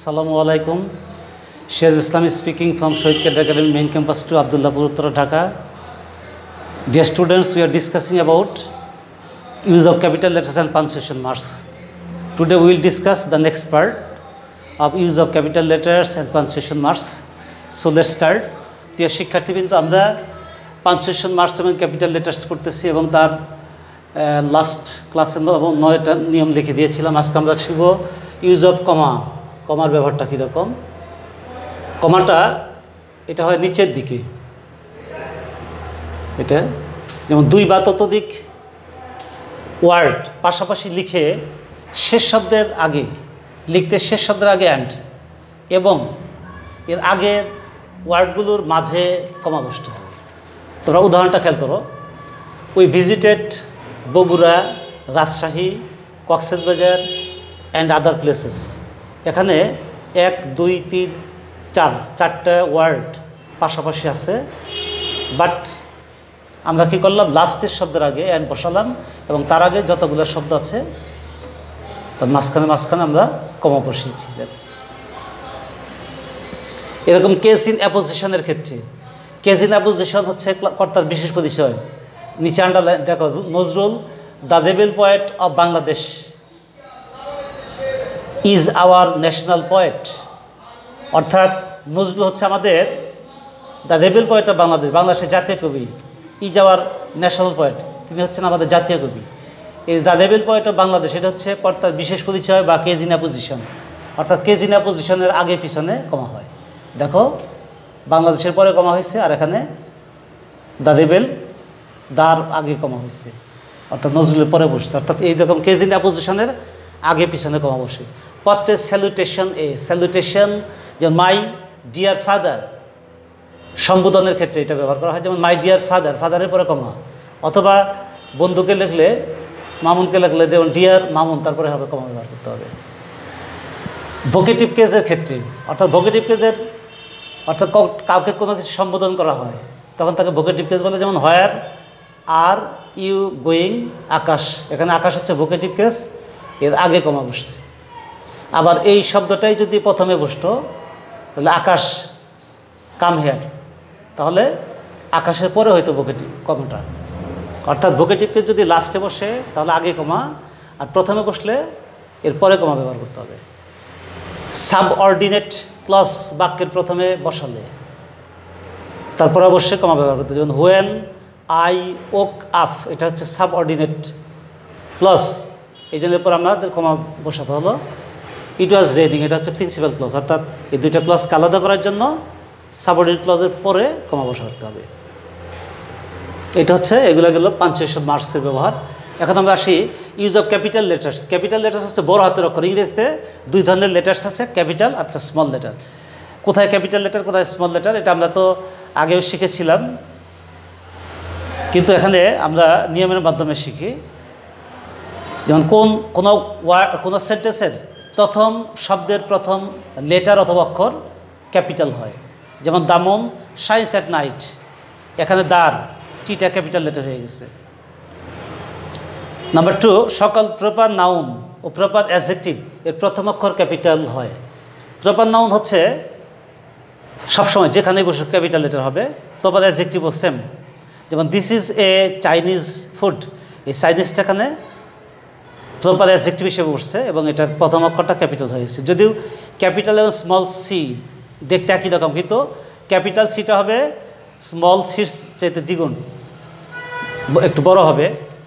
Assalamualaikum. Shahid Islam is speaking from Shahid Cadet Academy main campus to Abdullahpur, Uttara, Dhaka. Dear students, we are discussing about use of capital letters and punctuation marks. Today we will discuss the next part of use of capital letters and punctuation marks. So let's start. Dear শিক্ষার্থীবৃন্দ, আমরা punctuation marks এবং capital letters পড়তেছি এবং তার last ক্লাসে 9টা নিয়ম লিখে দিয়েছিলাম। আজকে আমরা শিখব ইউজ অফ কমা। কমার ব্যবহারটা কীরকম। কমাটা এটা হয় নিচের দিকে, এটা যেমন দুই বা ততোধিক ওয়ার্ড পাশাপাশি লিখে শেষ শব্দের আগে লিখতে শেষ শব্দের আগে অ্যান্ড এবং এর আগের ওয়ার্ডগুলোর মাঝে কমা বসতে হবে। তোমরা উদাহরণটা খেয়াল করো। We visited Bogura, Rajshahi, Cox's Bazar and other places. এখানে 1, 2, 3, 4 চারটা ওয়ার্ড পাশাপাশি আছে, বাট আমরা কী করলাম, লাস্টের শব্দের আগে অ্যান্ড বসালাম এবং তার আগে যতগুলো শব্দ আছে তার মাঝখানে আমরা কমা বসিয়েছি। এরকম কেস ইন অ্যাপোজিশনের ক্ষেত্রে, কেস ইন অ্যাপোজিশন হচ্ছে কর্তার বিশেষ পরিচয়। নিচে আন্ডারলাইন দেখো, Nazrul the rebel poet of Bangladesh is our national poet. অর্থাৎ নজরুল হচ্ছে আমাদের the rebel poet of Bangladesh, বাংলাদেশের জাতীয় কবি। ইজ আওয়ার ন্যাশনাল পোয়েট, তিনি হচ্ছেন আমাদের জাতীয় কবি। এই the rebel poet of Bangladesh এটা হচ্ছে কর্তার বিশেষ পরিচয় বা কেজ ইন অ্যাপোজিশন। অর্থাৎ কেজ ইন অ্যাপোজিশনের আগে পিছনে কমা হয়। দেখো, বাংলাদেশের পরে কমা হয়েছে, আর এখানে দ্য রেবেল দার আগে কমা হয়েছে, অর্থাৎ নজরুলের পরে বসছে। অর্থাৎ এই রকম কেজ ইন অ্যাপোজিশনের আগে পিছনে কমা বসে। পত্রের স্যালুটেশন স্যালুটেশন, যেমন মাই ডিয়ার ফাদার, সম্বোধনের ক্ষেত্রে এটা ব্যবহার করা হয়। যেমন মাই ডিয়ার ফাদার, ফাদারের পরে কমা। অথবা বন্ধুকে লিখলে, মামুনকে লিখলে যেমন ডিয়ার মামুন, তারপরে হবে কমা ব্যবহার করতে হবে। ভোকেটিভ কেজের ক্ষেত্রে, অর্থাৎ ভোকেটিভ কেজের অর্থাৎ কাউকে কোনো কিছু সম্বোধন করা হয় তখন তাকে ভোকেটিভ কেজ বলে। যেমন হোয়ার আর ইউ গোয়িং, আকাশ। এখানে আকাশ হচ্ছে ভোকেটিভ কেস, এর আগে কমা বসছে। আবার এই শব্দটাই যদি প্রথমে বসতো, তাহলে আকাশ কাম হেয়ার, তাহলে আকাশের পরে হয়তো ভোকেটিভ কমাটা। অর্থাৎ ভোকেটিভ কেস যদি লাস্টে বসে তাহলে আগে কমা, আর প্রথমে বসলে এর পরে কমা ব্যবহার করতে হবে। সাবঅর্ডিনেট ক্লজ বাক্যের প্রথমে বসালে তারপর অবশ্যই কমা ব্যবহার করতে হবে। যেমন হোয়েন আই ওক আফ, এটা হচ্ছে সাবঅর্ডিনেট ক্লজ, এই জন্য পর আমাদের কমা বসাতে হলো। ইট ওয়াজ রেনিং, এটা হচ্ছে প্রিন্সিপাল ক্লজ। অর্থাৎ এই দুইটা ক্লজকে আলাদা করার জন্য সাবঅর্ডিনেট ক্লজের পরে কমা বসাতে হবে। এটা হচ্ছে এগুলো গেল পাঞ্চুয়েশন মার্কসের ব্যবহার। এখন আমরা আসি use of capital letters. Capital letters হচ্ছে বড় হাতের অক্ষর। ইংরেজিতে দুই ধরনের লেটার্স আছে, ক্যাপিটাল আর স্মল লেটার। কোথায় ক্যাপিটাল লেটার, কোথায় স্মল লেটার, এটা আমরা তো আগেও শিখেছিলাম, কিন্তু এখানে আমরা নিয়মের মাধ্যমে শিখি। যেমন কোনো সেন্টেন্সের প্রথম শব্দের প্রথম লেটার অথবা অক্ষর ক্যাপিটাল হয়। যেমন the moon shines at night, এখানে দার টিটা ক্যাপিটাল লেটার হয়ে গেছে। নাম্বার 2, সকল প্রপার নাউন ও প্রপার অ্যাডজেক্টিভ এর প্রথম অক্ষর ক্যাপিটাল হয়। প্রপার নাউন হচ্ছে সবসময় যেখানেই বসে ক্যাপিটাল লেটার হবে। প্রপার অ্যাডজেক্টিভও সেম। যেমন this is a Chinese food, এই চাইনিজটা এখানে প্রপার অ্যাডজেক্টিভ হিসেবে উঠছে এবং এটার প্রথম অক্ষরটা ক্যাপিটাল হয়েছে। যদিও ক্যাপিটাল এবং স্মল সি দেখতে একই রকম, কিন্তু ক্যাপিটাল সিটা হবে স্মল সির চাইতে দ্বিগুণ, একটু বড় হবে।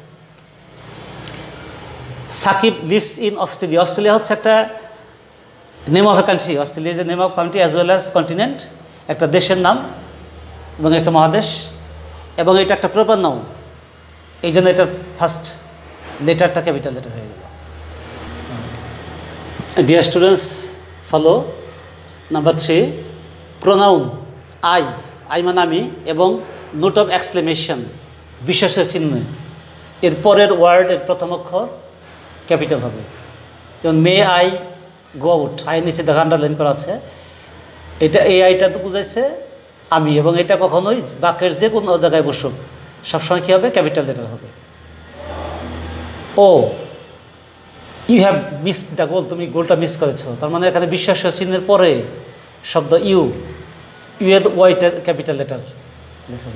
Shakib lives in Australia, Australia হচ্ছে একটা name of a country. Australia is a name of country as well as continent, একটা দেশের নাম এবং একটা মহাদেশ, এবং এটা একটা প্রপার নাউন, এই জন্য এটার ফার্স্ট লেটারটা ক্যাপিটাল লেটার হয়ে গেল। Dear students, follow number 3, pronoun I, I মানে আমি, এবং নোট অফ এক্সক্লেমেশন বিশেষের চিহ্ন, এর পরের ওয়ার্ডের প্রথম অক্ষর ক্যাপিটাল হবে। যেমন may I go out, I নিচে দেখা আন্ডারলাইন করা আছে, এটা এই আইটা তো বুঝাইছে আমি, এবং এটা কখনোই বাক্যের যে কোনো জায়গায় বসুক সবসময় কী হবে, ক্যাপিটাল লেটার হবে। Oh you have miss the goal, তুমি গোলটা মিস করেছো। তার মানে এখানে বিশ্বাস চিহ্নের পরে শব্দ ইউ, ইউ এর ওয়াইটের ক্যাপিটাল লেটার লিখুন।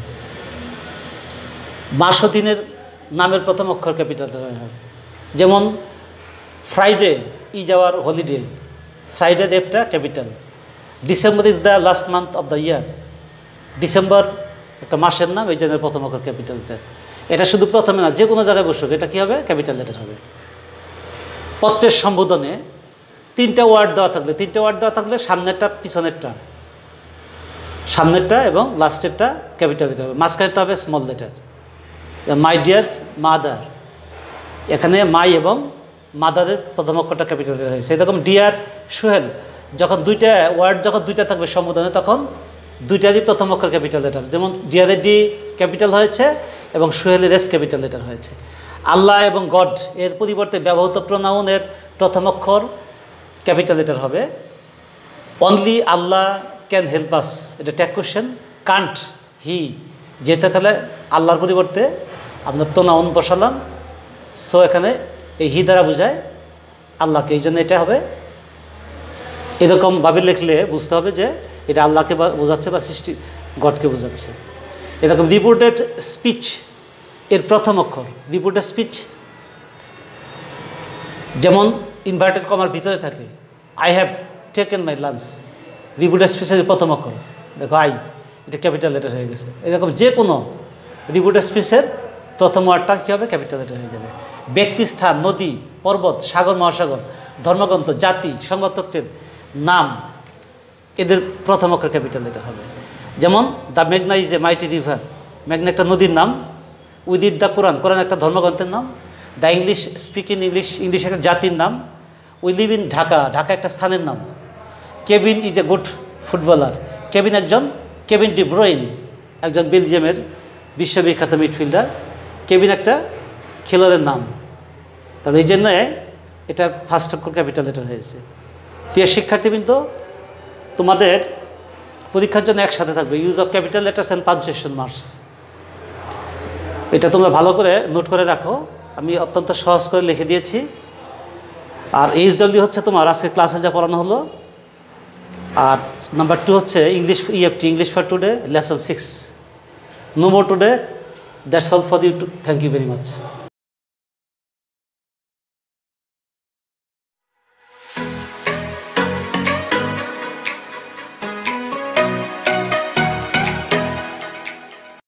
মাস ও দিনের নামের প্রথম অক্ষর ক্যাপিটাল লেটার, যেমন Friday is our holiday, Friday ডেটটা capital. December is the last month of the year, December একটা মাসের নাম, এই জন্য প্রথম অক্ষর ক্যাপিটাল লেটার। এটা শুধু প্রথমে না, যে কোনো জায়গায় বসুক এটা কী হবে, ক্যাপিটাল লেটার হবে। পত্রের সম্বোধনে 3টা ওয়ার্ড দেওয়া থাকলে, 3টে ওয়ার্ড দেওয়া থাকলে সামনেরটা পিছনেরটা, সামনেরটা এবং লাস্টেরটা ক্যাপিটাল লেটার হবে, মাঝখানেরটা হবে small letter. My dear mother, এখানে মাই এবং মাদারের প্রথম অক্ষরটা ক্যাপিটাল লেটার হয়েছে। এরকম ডিয়ার সোহেল, যখন 2টা ওয়ার্ড যখন 2টা থাকবে সম্বোধনে, তখন 2টারই প্রথম অক্ষর ক্যাপিটাল লেটার। যেমন ডিয়ারের ডি ক্যাপিটাল হয়েছে এবং সোহেলের এস ক্যাপিটাল লেটার হয়েছে। আল্লাহ এবং গড এর পরিবর্তে ব্যবহৃত প্রোনাউনের প্রথম অক্ষর ক্যাপিটাল লেটার হবে। Only Allah can help us, এটা ট্যাগ কোশ্চেন। কান্ট হি, যেহেতু এখানে আল্লাহর পরিবর্তে আমরা প্রোনাউন বসালাম, সো এখানে এই হি দ্বারা বোঝায় আল্লাহকে, এই জন্য এটা হবে এরকমভাবে লিখলে বুঝতে হবে যে এটা আল্লাহকে বোঝাচ্ছে বা সৃষ্টি গডকে বোঝাচ্ছে। এরকম রিপোর্টেড স্পিচ এর প্রথম অক্ষর, রিপোর্টেড স্পিচ যেমন ইনভার্টেড কমার ভিতরে থাকে, I have taken my lunch, reported স্পিচের প্রথম অক্ষর দেখো আই, এটা ক্যাপিটাল লেটার হয়ে গেছে। এরকম যে কোনো রিপোর্টেড স্পিচের প্রথম ওয়ার্ডটা কী হবে, ক্যাপিটাল লেটার হয়ে যাবে। ব্যক্তি, স্থান, নদী, পর্বত, সাগর, মহাসাগর, ধর্মগ্রন্থ, জাতি, সংবাদপত্রের নাম, এদের প্রথম অক্ষর ক্যাপিটাল লেটার হবে। যেমন দ্য মেঘনা ইজ এ মাইটি রিভার, মেঘনা একটা নদীর নাম। উইথ ইট দ্য কোরআন, কোরআন একটা ধর্মগ্রন্থের নাম। The English speak in English, English একটা জাতির নাম। We live in Dhaka, Dhaka একটা স্থানের নাম। Kevin is a good footballer, Kevin একজন, কেভিন ডি ব্রুইন একজন বেলজিয়ামের বিশ্ববিখ্যাত মিডফিল্ডার, কেভিন একটা খেলোয়াড়ের নাম। তাহলে এই জন্য এটা ফার্স্ট অক্ষর ক্যাপিটাল লেটার হয়েছে। প্রিয় শিক্ষার্থীবৃন্দ, তোমাদের পরীক্ষার জন্য একসাথে থাকবে use of capital letters and punctuation marks. এটা তোমরা ভালো করে নোট করে রাখো, আমি অত্যন্ত সহজ করে লিখে দিয়েছি। আর এইচডব্লিউ হচ্ছে তোমার আজকে ক্লাসে যা পড়ানো হলো। আর নাম্বার 2 হচ্ছে English EFT, English for today, lesson 6। No more today, that's all for you, thank you very much.